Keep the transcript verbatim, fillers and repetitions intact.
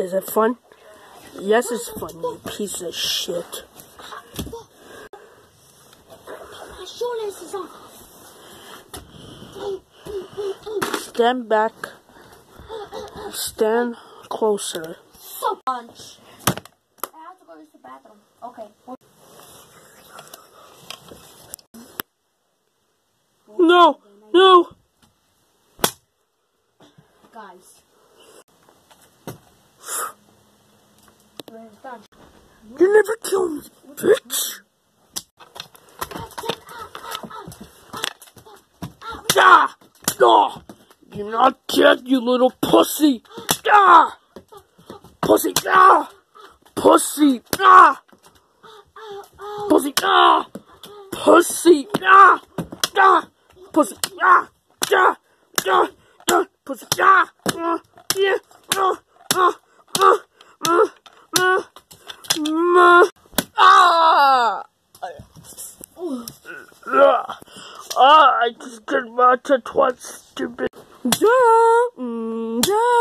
Is it fun? Yes, it's fun, you piece of shit. Stand back. Stand closer. So punch. I have to go use the bathroom. Okay. No, no. Guys. You never kill me, bitch. Ah! Ah! You're not dead, you little pussy. Ah! Pussy. Ah! Pussy. Ah! Pussy. Ah! Pussy. Ah! Ah! Pussy. Ah! Ah! Ah! Ah! Pussy. Ah! Ah! Yeah. Ah! Ah! Ah! Ah! Ah! Ah! Ah! I just did my touch once, stupid. Yeah. Mm, yeah.